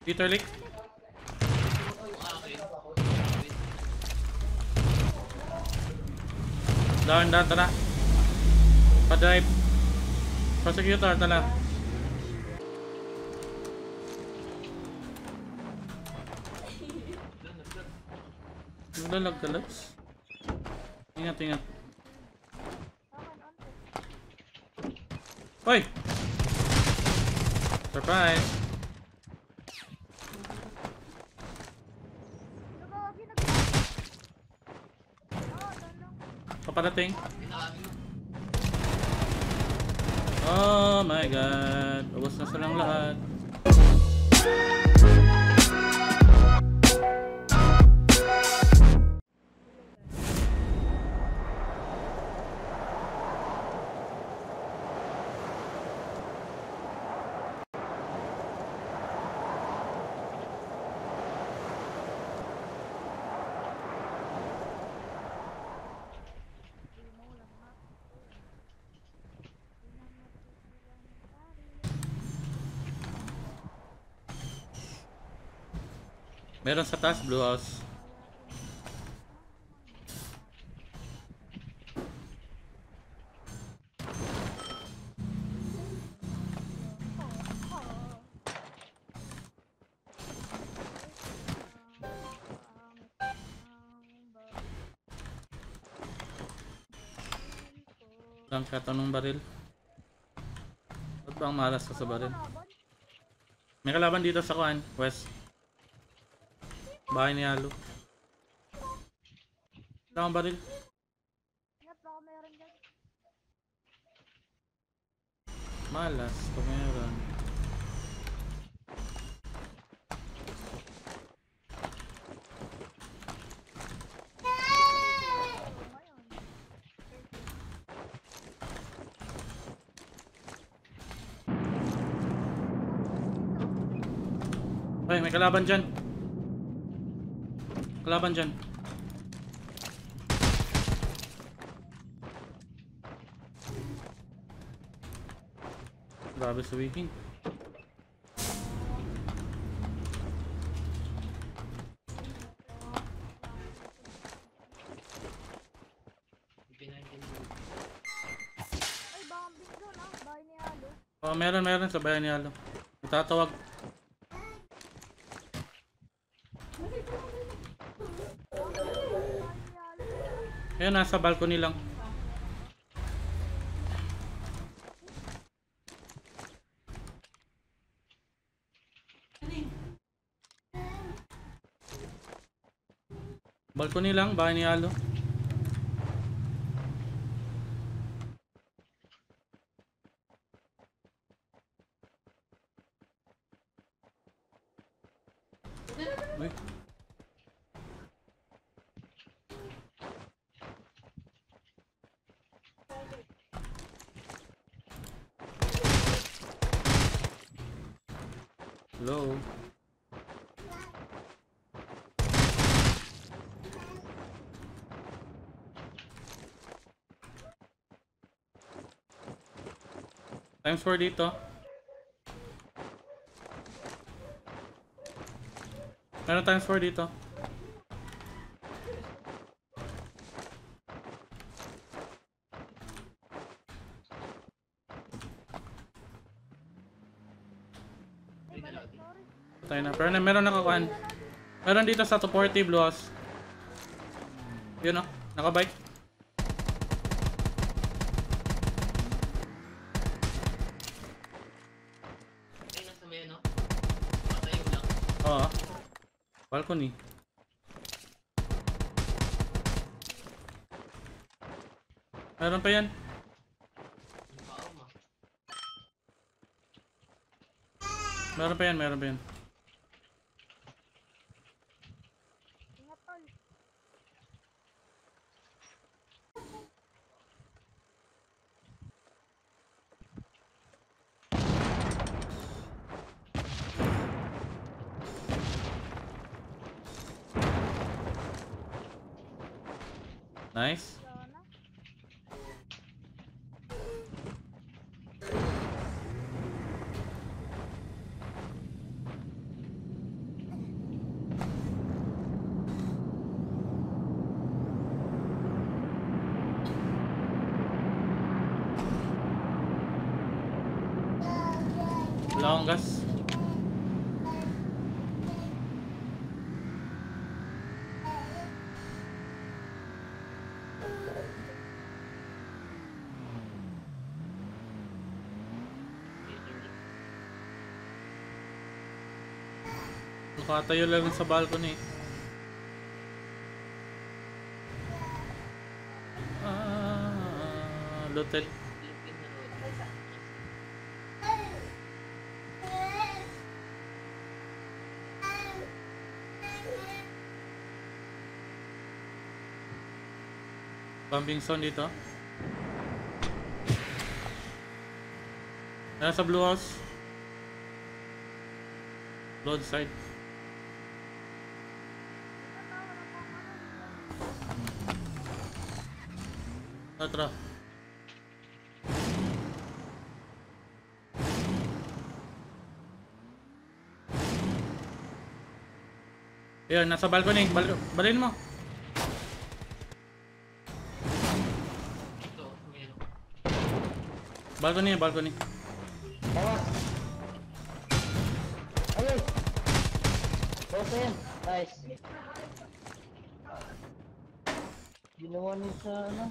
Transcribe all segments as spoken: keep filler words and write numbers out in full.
Peter Lake. Down, down, tara. Pa-drive. Prosecutor, tala. Naglalag ka, Lux. Ingat, ingat. Hoy! Surprise! Paparating. Oh my god. Ubos na silang lahat. Meron sa taas, blue house. Lang katanong baril. Ba't ba ang malas ka sa baril? May kalaban dito sa kuan, west. Bahay ni Halo. Wala akong baril. Malas kung meron. Ay, may kalaban dyan. Kalaban dyan. Grabe sabihin. Oh, meron meron sa bahay ni Halo. Itatawag. Ayun, nasa balcony lang. Balcony lang, bahay ni Halo. Uy. Hello. Times four dito. Meron times four dito. Patay na. Pero na, meron nakakuan. Meron dito sa two forty blue house. Yun o. Nakabike. Oo. Balcony. Meron pa yan. Meron pa yan, meron pa yan. Nice. Wala akong gas. Nakatayo lang sa balcony. Ah, looted. Bumping sound dito. Nasa blue house. Load side. Tara. Ayun, nasa balcony. Bal balin mo. Balcony, balcony. Bawas. Ayun. Open. Nice. Ginawa niya sa ano?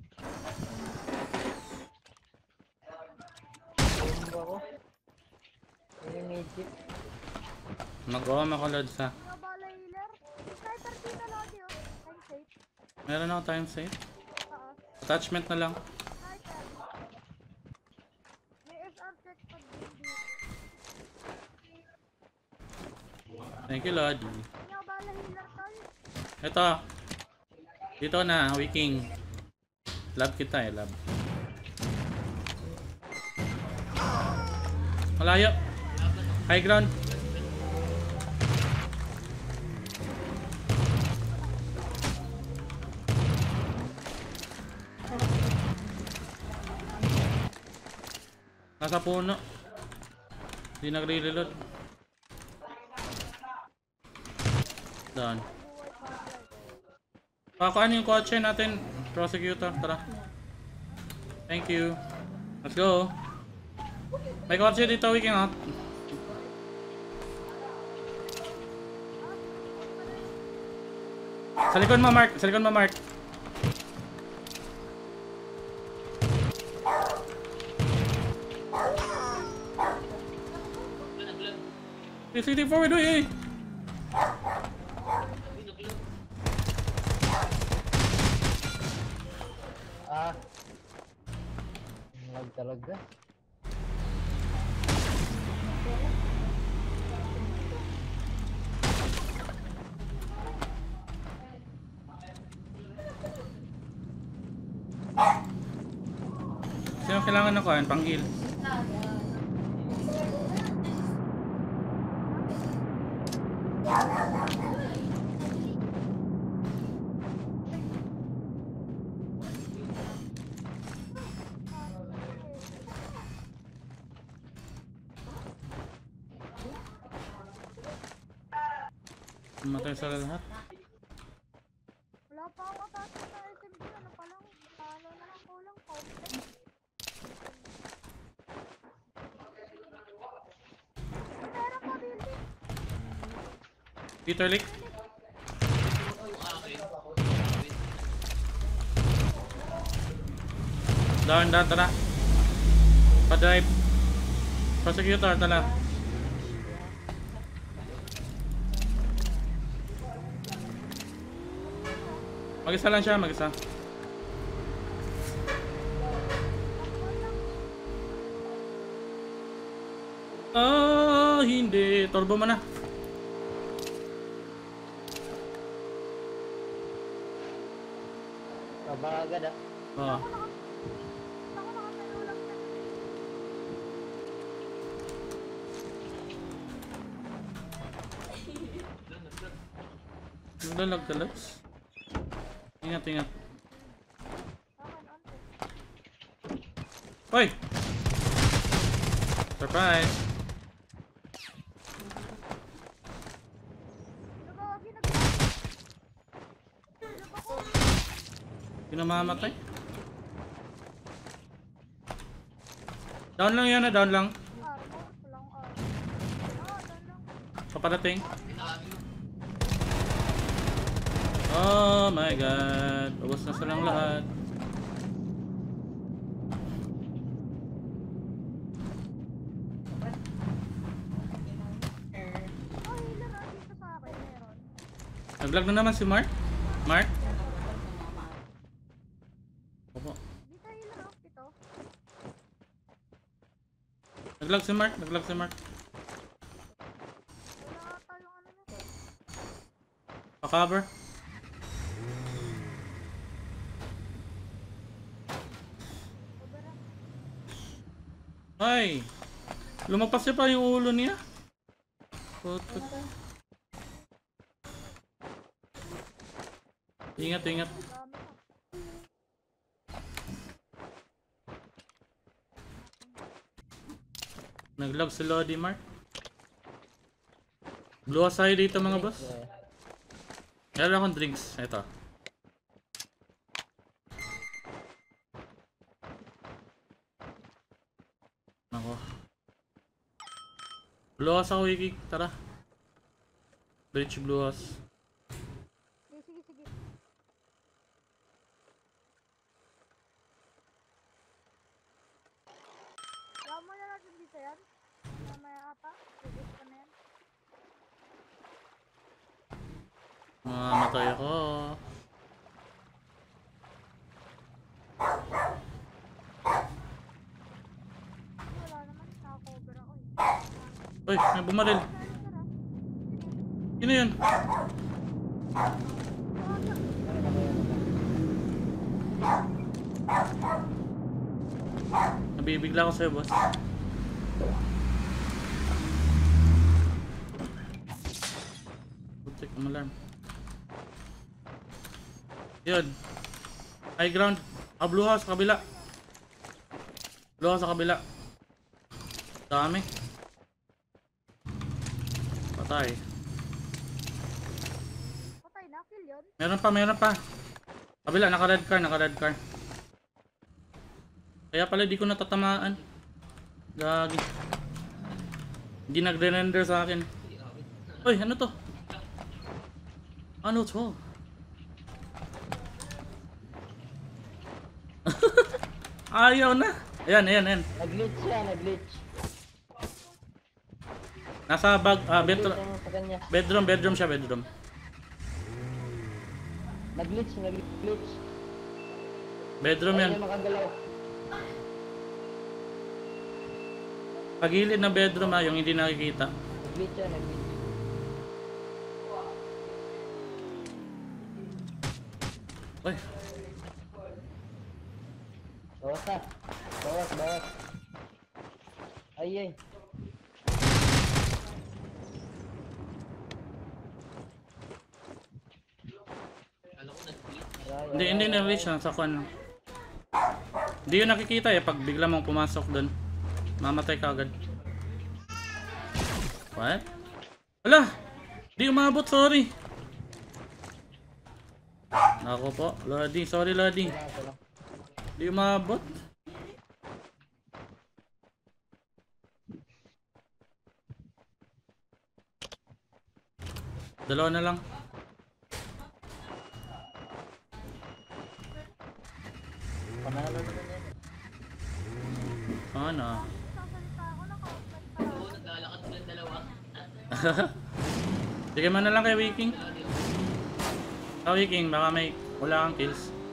Bomba ko. Ayun, Egypt. Mag-on ako load sa. Mga bala healer. Sniper dito lodi oh. Time safe. Meron ako time save. Oo. Attachment na lang. Sniper. May S R check pag hindi. Thank you, Lord. Mga bala healer tol. Ito. Dito na, Wiking. Lab kita eh, lab. Malayo. High ground. Nasa puno. Hindi nagre-reload. Doon. Pakuan yung kotse natin. Prosecutor, tara. Thank you. Let's go. May kotse dito, Wiking out. Sa likod mo, Mark. Sa likod mo, Mark. three sixty forward, uy! Ah. Lag talaga. Sino kailangan na kuhan? Panggil. Matay sa lahat. Wala pa ako atas sa S M G. Ano pa lang? Ano na lang kulang. Complex. Meron pa building. Peter Lick. Down, down, tara. Pa-drive. Prosecutor, tala. Mag-isa lang siya, mag-isa. Ah, hindi. Turbo mo na. Kabagad ah. Oo. Ako nakatayo lang yan. Naglalag ka, Lux. Ingat, ingat. Akin, ante. Hoy! Surprise! Nagawagi, nag- Nag ako. Pinamamatay. Down lang yan, ah, down lang. Armor. Walang armor. paparating. Oh my god. Ubos na silang lahat. Oh, healer ah, dito sa akin, meron. Nag-lag na naman si Mark. Mark? Opo. Dito healer ah, dito. Nag-lag si Mark. Nag-lag si Mark. Wala ata yung ano na. Pa-cover. Cover ah. Ay! Lumagpas niya pa yung ulo niya. Puto. Ingat, ingat. Dami ah. Nag-lag si Lodi Mark. Blue tayo dito mga boss. Meron akong drinks. Ito. Ako. Blue house ako, Wiki. Tara. Bridge blue house. Sige, sige, sige. Kaya mo na natin dito yan. Mamaya ata. Sige, ka na yan. Mamamatay ako. Wala naman. Naka-cover ako eh. Uy, may bumaril. Tara, tara. Sino yun? Nabibigla ako sa'yo, boss. Putik, ang alarm. Yun. High ground. Ah, blue house, sa kabila. Blue house sa kabila. Dami. Patay. Patay na, kill yun. Meron pa, meron pa. Kabila, naka-red car, naka-red car. Kaya pala di ko natatamaan. Gagi. Hindi nagre-render sa akin. Uy, ano to? Ano to? Ayaw na. Ayan, ayan, ayan. Nag-glitch siya, nag-glitch. Nasa bag, ah, bedroom, Nag-glitch sa kanya. bedroom, bedroom siya, bedroom. Nag-glitch, nag-glitch. Bedroom yan. Ayaw niya makagalaw. Pagilid na bedroom ah, yung hindi nakikita. Nag-glitch siya, nag-glitch. Uy, Bawas na. Bawas, bawas. Ay, ay. Aray, hindi, hindi na-reach na sa kwan. Hindi yun nakikita eh, pag bigla mong pumasok doon. Mamatay ka agad. What? Ala! Di umabot, sorry. Nako po, Lodi, sorry Lodi. Wala, wala. Di umabot. Dalawa na lang. Panalo naman yan. Ano? Sasalita ako, naka-open pa. Sige man na lang kay Wiking. Sa Wiking, baka may wala kang kills.